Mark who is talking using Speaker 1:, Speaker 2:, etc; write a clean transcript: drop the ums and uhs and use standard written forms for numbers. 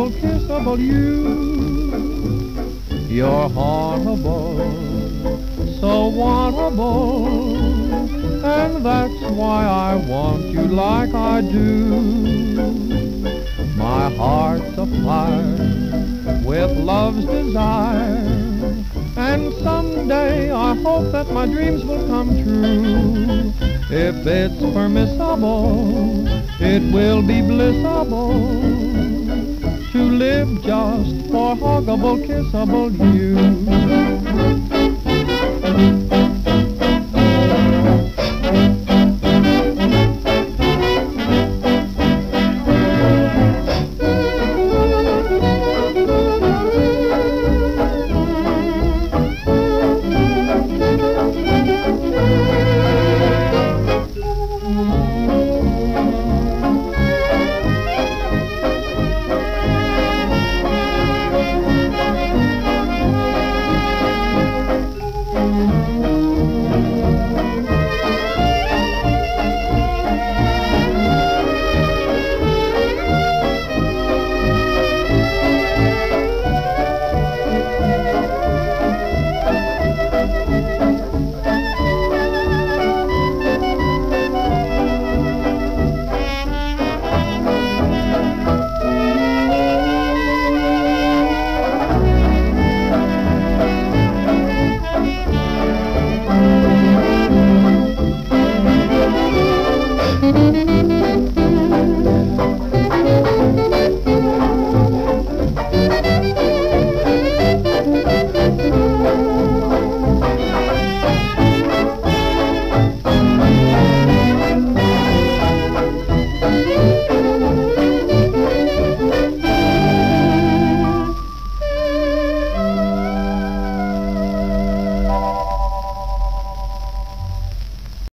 Speaker 1: huggable, kissable you. You're hauntable, so wantable, and that's why I want you like I do. My heart's afire with love's desire, and someday I hope that my dreams will come true. If it's permissible, it will be blissable to live just for huggable, kissable you.